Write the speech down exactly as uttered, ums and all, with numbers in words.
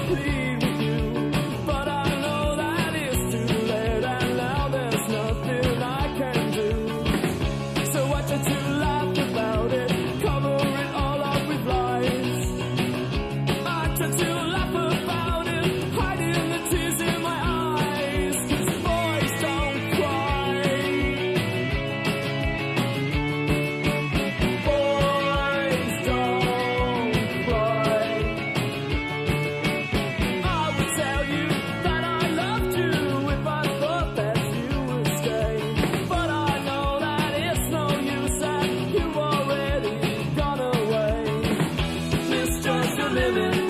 plead with you, but I know that it's too late, and now there's nothing I can do. So I try to laugh about it, cover it all up with lies. I try to laugh about it, hiding the tears in my eyes, 'cause boys don't cry. Boys don't cry. I would tell you that I loved you if I thought that you would stay, but I know that it's no use, that you've already gone away. It's just a living